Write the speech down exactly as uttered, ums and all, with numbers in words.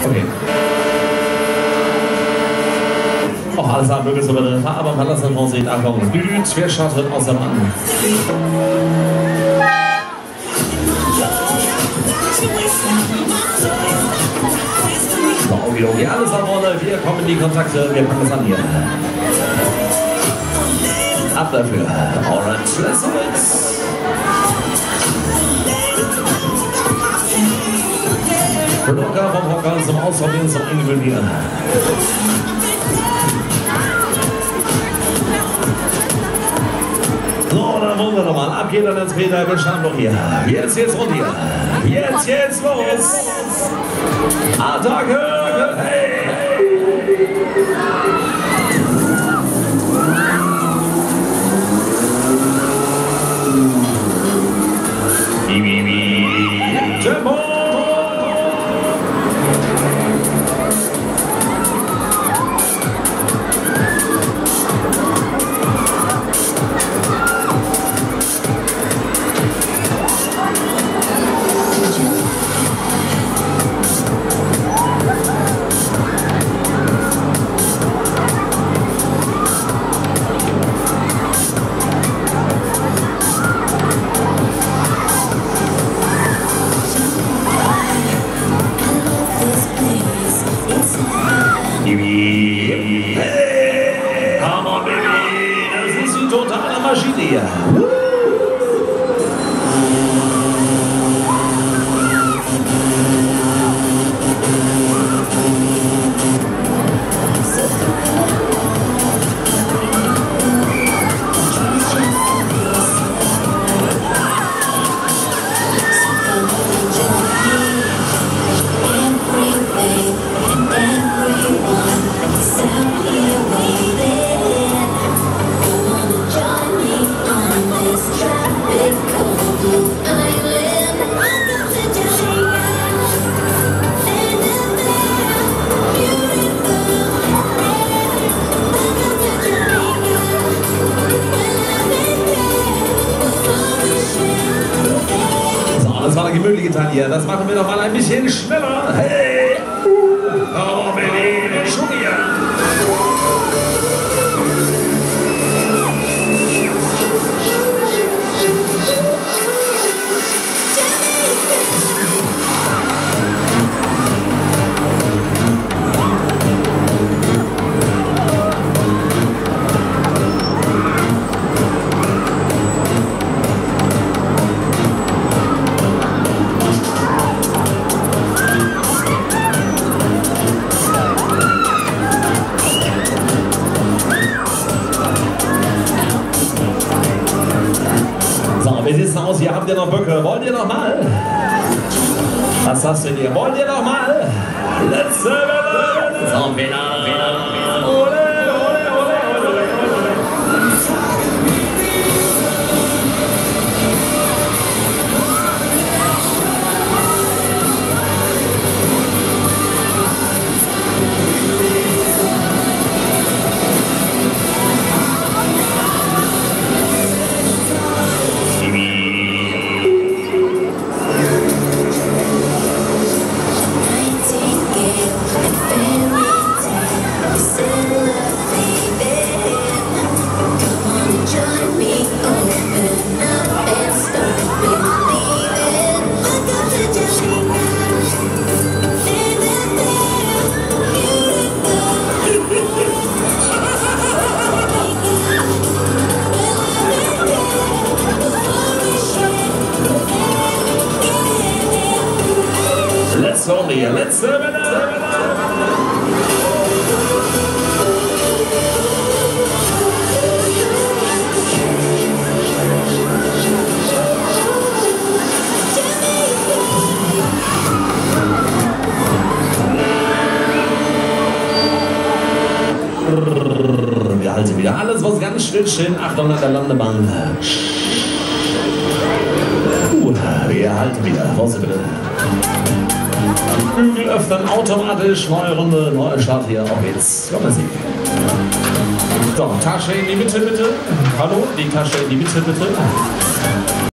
Okay. Och, alles haben mögen so bitte. Aber Pallas von Vorsicht, Achtung. Blüht, wer schattet aus dem Mann? So, okay, okay, alles am Rolle. Wir kommen in die Kontakte. Wir packen es an hier. Ab dafür. Alright, let's do it. Blocker vom Hocker zum Ausprobieren, zum Eingewöhnieren. So, dann wollen wir nochmal. Ab geht dann ins Peter. Wir schauen doch hier. Jetzt, jetzt rund hier. Jetzt, jetzt los. Attacke. Hey, hey. Tempo! Hey, come on, baby! Das ist die totale Maschine hier. Das war der gemütliche Teil hier. Das machen wir noch mal ein bisschen schneller. Hey! Oh, Baby! Schon hier! Wie sieht's aus? Hier habt ihr noch Böcke. Wollt ihr noch mal? Was hast du denn hier? Wollt ihr noch mal? Letzte Welle! Zum Finale! Ole, ole, ole, ole. Letzte Welle, letzte Welle. Wir halten wieder alles, was ganz still stehen. Achtung an der Landebahn. Gut, wir halten wieder. Pause bitte. Bügel öffnen automatisch. Neue Runde, neuer Start hier. Auf geht's. Kommen Sie. So, Tasche in die Mitte bitte. Hallo, die Tasche in die Mitte bitte.